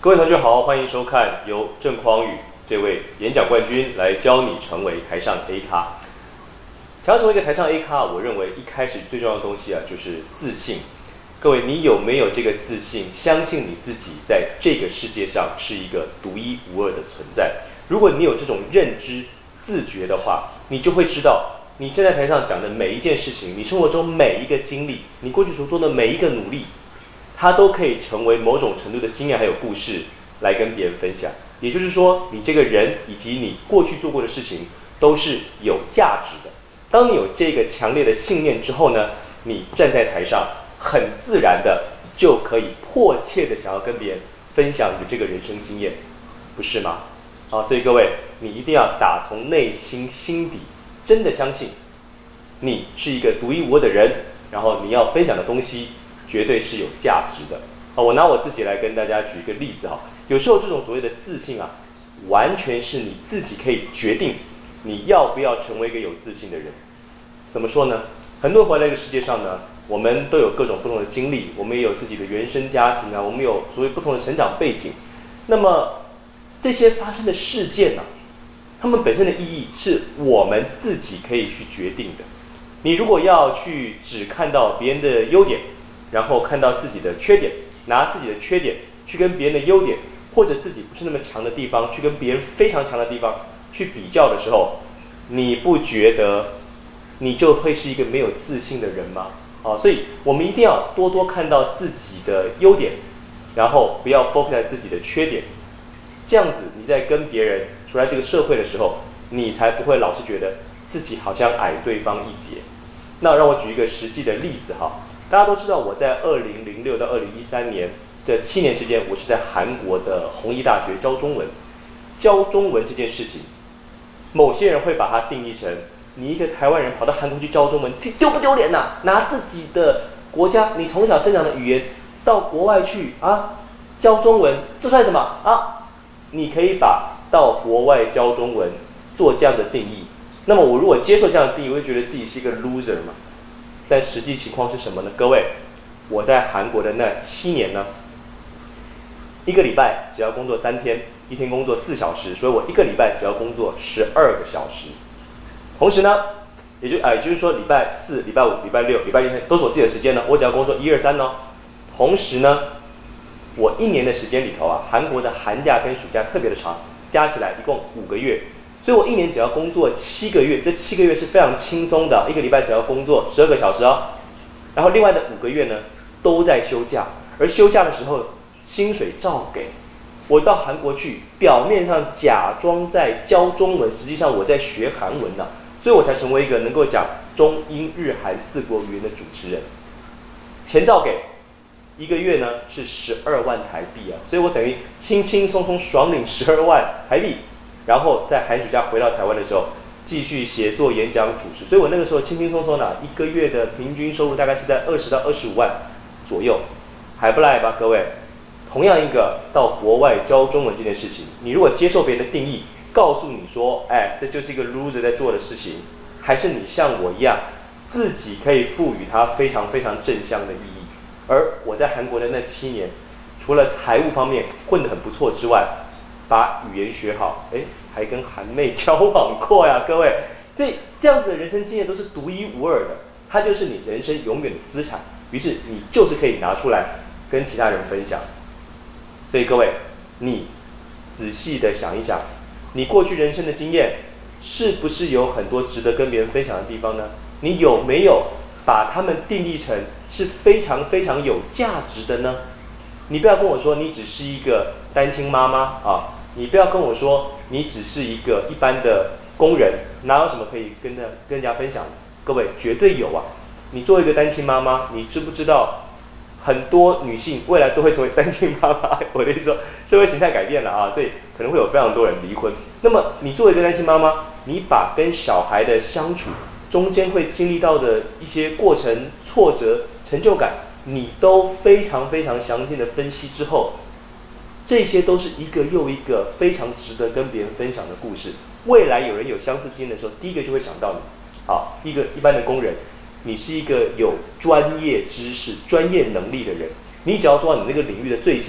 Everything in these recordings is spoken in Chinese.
各位同学好，欢迎收看由郑匡宇这位演讲冠军来教你成为台上 A 咖。想要成为一个台上 A 咖，我认为一开始最重要的东西就是自信。各位，你有没有这个自信？相信你自己在这个世界上是一个独一无二的存在。如果你有这种认知、自觉的话，你就会知道，你站在台上讲的每一件事情，你生活中每一个经历，你过去所做的每一个努力，它都可以成为某种程度的经验还有故事来跟别人分享。也就是说，你这个人以及你过去做过的事情都是有价值的。当你有这个强烈的信念之后呢，你站在台上很自然的就可以迫切的想要跟别人分享你的这个人生经验，不是吗？所以各位，你一定要打从内心心底真的相信你是一个独一无二的人，然后你要分享的东西绝对是有价值的。我拿我自己来跟大家举一个例子哈。有时候这种所谓的自信完全是你自己可以决定你要不要成为一个有自信的人。怎么说呢？很多人活在这个世界上呢，我们都有各种不同的经历，我们也有自己的原生家庭我们有所谓不同的成长背景。那么这些发生的事件它们本身的意义是我们自己可以去决定的。你如果要去只看到别人的优点，然后看到自己的缺点，拿自己的缺点去跟别人的优点，或者自己不是那么强的地方去跟别人非常强的地方去比较的时候，你不觉得你就会是一个没有自信的人吗？所以我们一定要多多看到自己的优点，然后不要 focus 在自己的缺点。这样子你在跟别人处在这个社会的时候，你才不会老是觉得自己好像矮对方一截。那让我举一个实际的例子大家都知道我在2006到2013年这7年之间，我是在韩国的弘毅大学教中文。教中文这件事情，某些人会把它定义成你一个台湾人跑到韩国去教中文，丢不丢脸拿自己的国家你从小生长的语言到国外去教中文，这算什么你可以把到国外教中文做这样的定义。那么我如果接受这样的定义，我会觉得自己是一个 loser 嘛？但实际情况是什么呢？各位，我在韩国的那7年呢，一个礼拜只要工作3天，一天工作4小时，所以我一个礼拜只要工作12个小时。同时呢，也就是说礼拜4、礼拜5、礼拜6、礼拜天都是我自己的时间呢，我只要工作1、2、3呢。同时呢，我1年的时间里头韩国的寒假跟暑假特别的长，加起来一共5个月。所以我1年只要工作7个月，这7个月是非常轻松的，一个礼拜只要工作12个小时然后另外的5个月呢，都在休假，而休假的时候薪水照给。我到韩国去，表面上假装在教中文，实际上我在学韩文所以我才成为一个能够讲中英日韩4国语言的主持人。钱照给，一个月呢是12万台币所以我等于轻轻松松爽领12万台币。然后在寒暑假回到台湾的时候，继续写作、演讲、主持。所以我那个时候轻轻松松一个月的平均收入大概是在20到25万左右，还不赖吧，各位？同样一个到国外教中文这件事情，你如果接受别人的定义，告诉你说，这就是一个 loser 在做的事情，还是你像我一样，自己可以赋予它非常非常正向的意义。而我在韩国的那7年，除了财务方面混得很不错之外，把语言学好，还跟韩妹交往过呀，各位。所以这样子的人生经验都是独一无二的，它就是你人生永远的资产。于是你就是可以拿出来跟其他人分享。所以各位，你仔细的想一想，你过去人生的经验是不是有很多值得跟别人分享的地方呢？你有没有把它们定义成是非常非常有价值的呢？你不要跟我说你只是一个单亲妈妈你不要跟我说你只是一个一般的工人，哪有什么可以跟人家分享的？各位，绝对有你作为一个单亲妈妈，你知不知道很多女性未来都会成为单亲妈妈？我的意思说，社会形态改变了所以可能会有非常多人离婚。那么你作为一个单亲妈妈，你把跟小孩的相处中间会经历到的一些过程、挫折、成就感，你都非常非常详尽的分析之后，这些都是一个又一个非常值得跟别人分享的故事。未来有人有相似经验的时候，第一个就会想到你。一般的工人，你是一个有专业知识、专业能力的人，你只要做到你那个领域的最精，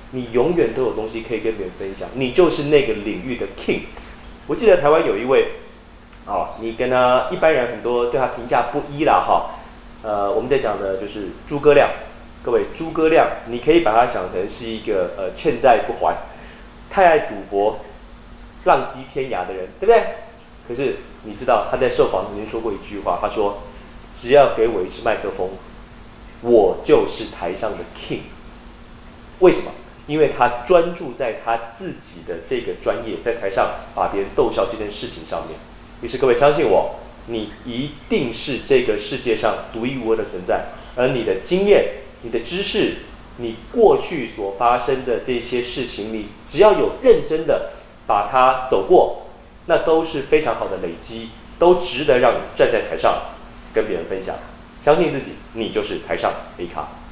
你永远都有东西可以跟别人分享，你就是那个领域的 king。我记得台湾有一位，你跟他一般人很多对他评价不一啦哈。我们在讲的就是诸葛亮。各位，诸葛亮，你可以把他想成是一个欠债不还、太爱赌博、浪迹天涯的人，对不对？可是你知道他在受访曾经说过一句话，他说：“只要给我一支麦克风，我就是台上的 king。”为什么？因为他专注在他自己的这个专业，在台上把别人逗笑这件事情上面。于是各位相信我，你一定是这个世界上独一无二的存在，而你的经验、你的知识、你过去所发生的这些事情，你只要有认真的把它走过，那都是非常好的累积，都值得让你站在台上跟别人分享。相信自己，你就是台上 A 咖。